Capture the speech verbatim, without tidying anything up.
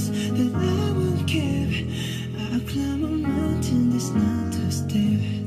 promise that I won't give. I'll climb a mountain that's not too steep.